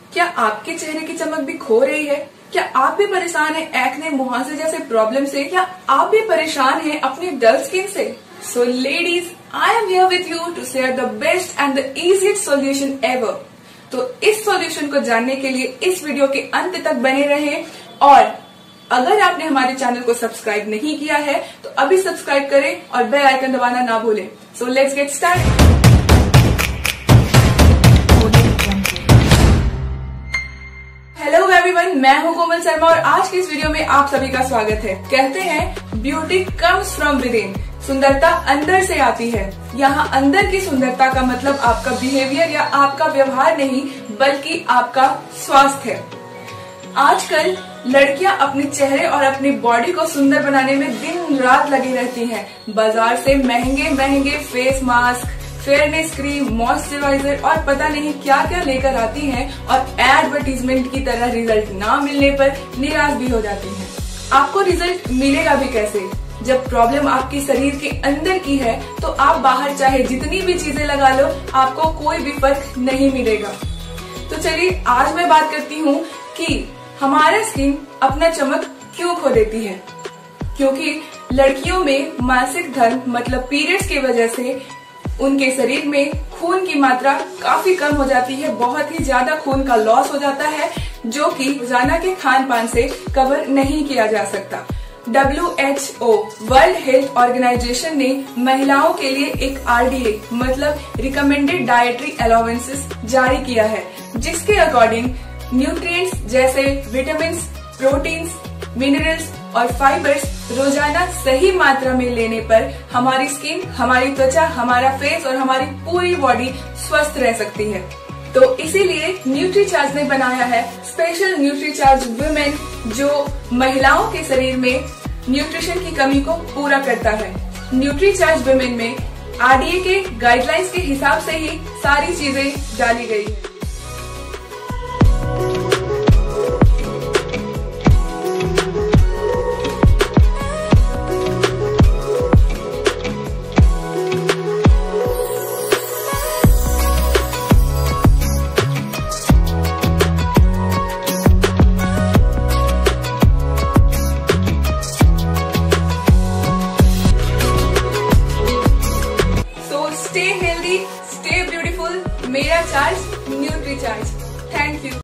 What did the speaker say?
क्या आपके चेहरे की चमक भी खो रही है? क्या आप भी परेशान हैं एक्ने, मुहासे जैसे प्रॉब्लम से? क्या आप भी परेशान हैं अपनी डल स्किन से? So ladies, I am here with you to share the best and the easiest solution ever. तो इस सॉल्यूशन को जानने के लिए इस वीडियो के अंत तक बने रहें और अगर आपने हमारे चैनल को सब्सक्राइब नहीं किया है तो अभी सब्सक्राइब करें और बेल आइकन दबाना ना भूलें। So let's get started. Hello everyone, मैं हूं कोमल शर्मा और आज की इस वीडियो में आप सभी का स्वागत है। कहते हैं beauty comes from within, सुंदरता अंदर से आती है। यहाँ अंदर की सुंदरता का मतलब आपका बिहेवियर या आपका व्यवहार नहीं बल्कि आपका स्वास्थ्य है। आजकल लड़कियां अपने चेहरे और अपनी बॉडी को सुंदर बनाने में दिन रात लगी रहती हैं। बाजार से महंगे महंगे face mask, fairness cream, moisturiser और पता नहीं क्या क्या लेकर आती हैं और एडवर्टीजमेंट की तरह रिजल्ट ना मिलने पर निराश भी हो जाती हैं। आपको रिजल्ट मिलेगा भी कैसे जब प्रॉब्लम आपकी शरीर के अंदर की है? तो आप बाहर चाहे जितनी भी चीजें लगा लो, आपको कोई भी फर्क नहीं मिलेगा। तो चलिए आज मैं बात करती हूँ कि हमारा स्किन अपना चमक क्यों खो देती है। क्योंकि लड़कियों में मासिक धर्म मतलब पीरियड्स की वजह से उनके शरीर में खून की मात्रा काफी कम हो जाती है, बहुत ही ज्यादा खून का लॉस हो जाता है जो कि रोजाना के खान पान से कवर नहीं किया जा सकता। WHO वर्ल्ड हेल्थ ऑर्गेनाइजेशन ने महिलाओं के लिए एक RDA मतलब रिकमेंडेड डाइटरी अलाउंसेस जारी किया है, जिसके अकॉर्डिंग न्यूट्रिएंट्स जैसे विटामिन, प्रोटीन्स, मिनरल्स और फाइबर्स रोजाना सही मात्रा में लेने पर हमारी स्किन, हमारी त्वचा, हमारा फेस और हमारी पूरी बॉडी स्वस्थ रह सकती है। तो इसीलिए न्यूट्रीचार्ज ने बनाया है स्पेशल न्यूट्रीचार्ज वुमेन, जो महिलाओं के शरीर में न्यूट्रिशन की कमी को पूरा करता है। न्यूट्रीचार्ज वुमेन में RDA के गाइडलाइंस के हिसाब से ही सारी चीजें डाली गई है।